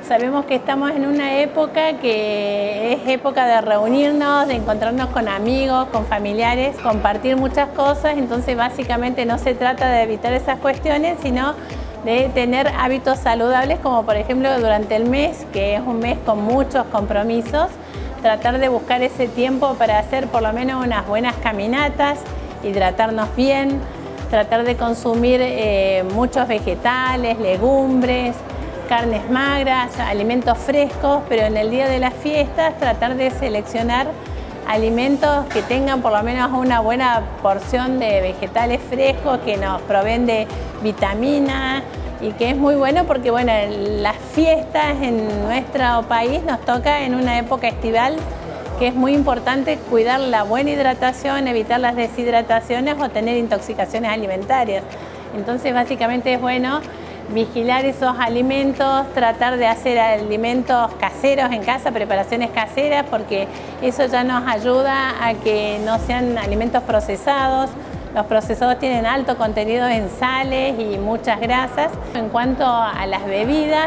Sabemos que estamos en una época que es época de reunirnos, de encontrarnos con amigos, con familiares, compartir muchas cosas, entonces básicamente no se trata de evitar esas cuestiones, sino de tener hábitos saludables, como por ejemplo durante el mes, que es un mes con muchos compromisos, tratar de buscar ese tiempo para hacer por lo menos unas buenas caminatas, hidratarnos bien, tratar de consumir muchos vegetales, legumbres, carnes magras, alimentos frescos, pero en el día de las fiestas tratar de seleccionar alimentos que tengan por lo menos una buena porción de vegetales frescos que nos proveen de vitamina y que es muy bueno porque bueno, las fiestas en nuestro país nos toca en una época estival que es muy importante cuidar la buena hidratación, evitar las deshidrataciones o tener intoxicaciones alimentarias. Entonces básicamente es bueno vigilar esos alimentos, tratar de hacer alimentos caseros en casa, preparaciones caseras, porque eso ya nos ayuda a que no sean alimentos procesados. Los procesados tienen alto contenido en sales y muchas grasas. En cuanto a las bebidas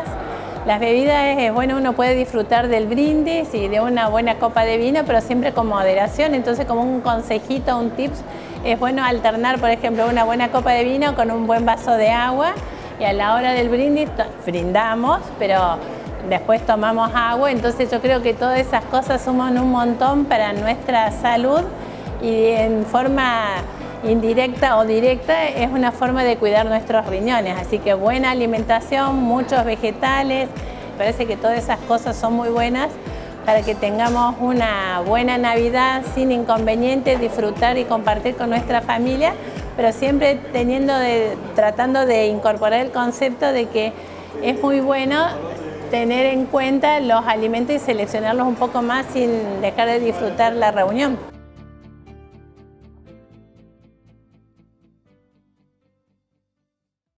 es bueno, uno puede disfrutar del brindis y de una buena copa de vino, pero siempre con moderación. Entonces, como un consejito, un tips, es bueno alternar, por ejemplo, una buena copa de vino con un buen vaso de agua. Y a la hora del brindis brindamos, pero después tomamos agua, entonces yo creo que todas esas cosas suman un montón para nuestra salud y en forma indirecta o directa es una forma de cuidar nuestros riñones, así que buena alimentación, muchos vegetales, me parece que todas esas cosas son muy buenas para que tengamos una buena Navidad sin inconvenientes, disfrutar y compartir con nuestra familia, pero siempre tratando de incorporar el concepto de que es muy bueno tener en cuenta los alimentos y seleccionarlos un poco más sin dejar de disfrutar la reunión.